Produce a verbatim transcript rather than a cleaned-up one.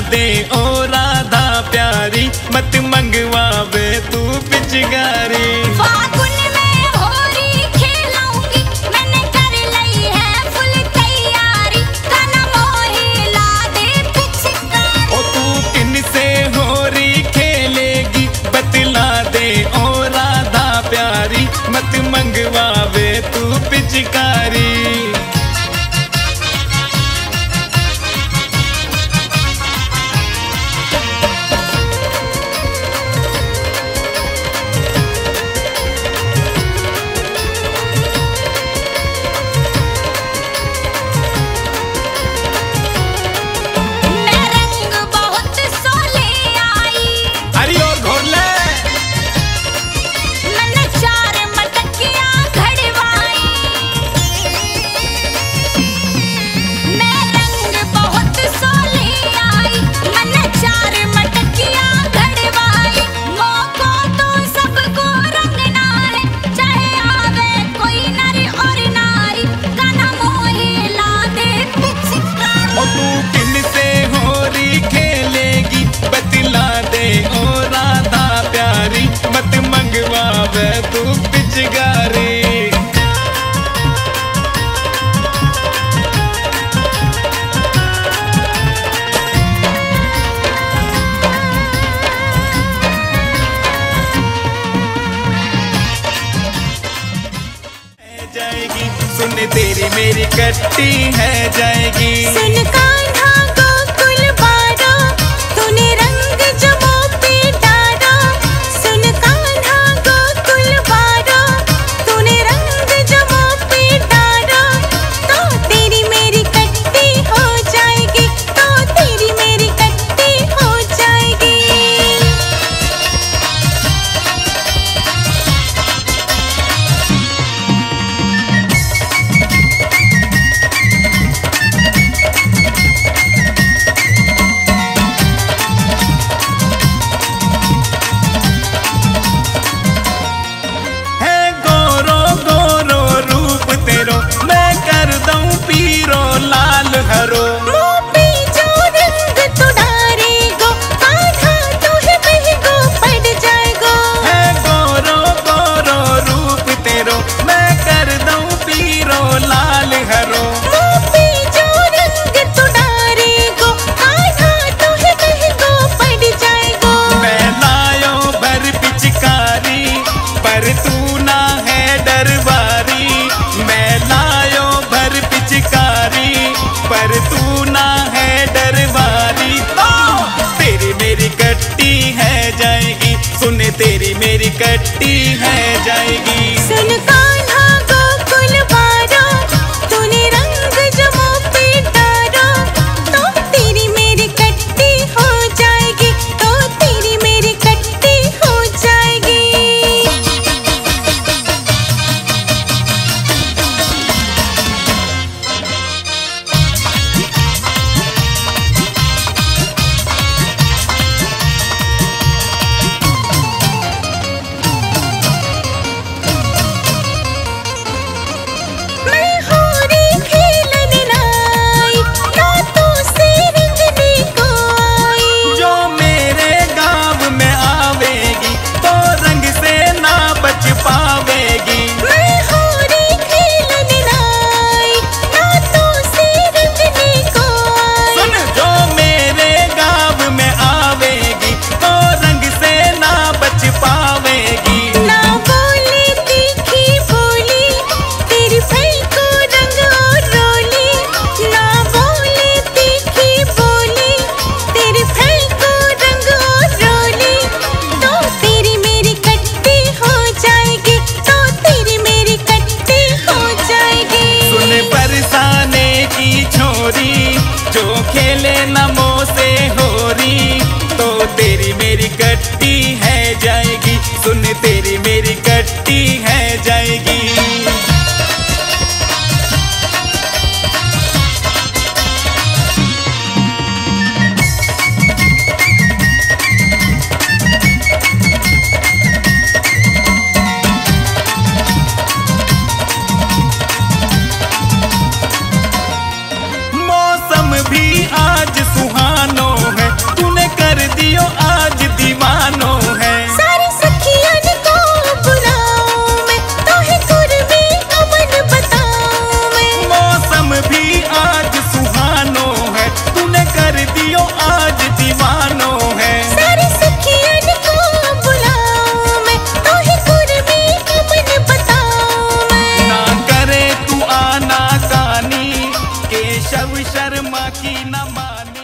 दे ओ राधा प्यारी, मत मंगवावे तू पिचकारी। फागुन में होली खेलाऊंगी, मैंने कर ली है फुल तैयारी, काना मोहे ला दे पिचकारी। ओ तू किन से होली खेलेगी, बतला दे ओ राधा प्यारी, मत मंगवावे तू पिचकारी। मत मंगवावे तू पिचकारी। जाएगी सुन तेरी मेरी कट्टी है जाएगी। सुन कान्हा गोकुल बारा, तूने रंग जमो पे डारा। सुन कान्हा गोकुल बारा, तूने रंग जमो पे डारा। तो तेरी मेरी कट्टी हो जाएगी, तो तेरी मेरी कट्टी हो जाएगी। लाल हरो मोपी जो रंग तो डारेगो, कान्हा तुहे बहगो पड़ जाएगो। है गोरो गोरो रूप तेरो, मैं कर दूं पीरो लाल हरो। मोपी जो रंग तो डारेगो, कान्हा तुहे बहगो पड़ जाएगो। मैं लायो भर पिचकारी, पर तू ना है डरवारी। मैं लायो भर पिचकारी, पर तू ना है डरवारी। तो तेरी मेरी कट्टी है जाएगी, सुन तेरी मेरी कट्टी है जाएगी। सुन कान्हा गोकुल बारा, तूने रंग जमो पे डारा। तो तेरी मेरी कट्टी हो जाएगी, तो तेरी मेरी कट्टी हो जाएगी। जो खेले नमो से होरी, तो तेरी मेरी कट्टी है जाएगी। सुन तेरी मेरी कट्टी है जाएगी। भी आज सुहानो है, शर्मा की न माने।